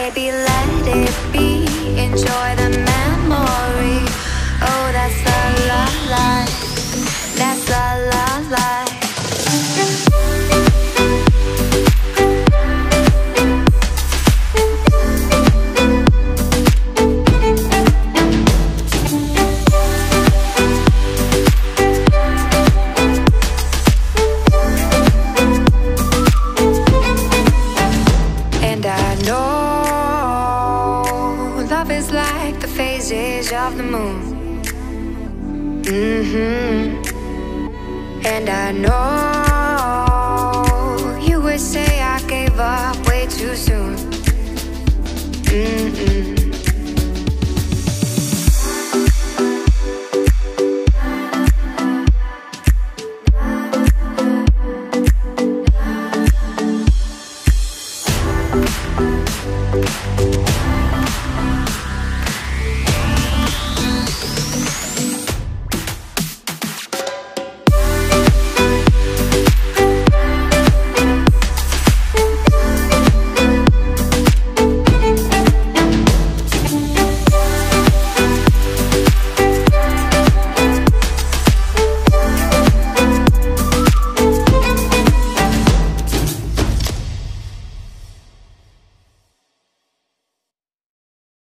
baby, let it be. Enjoy the memory. Oh, that's the love life. That's the love life. Of the moon. And I know you would say I gave up way too soon.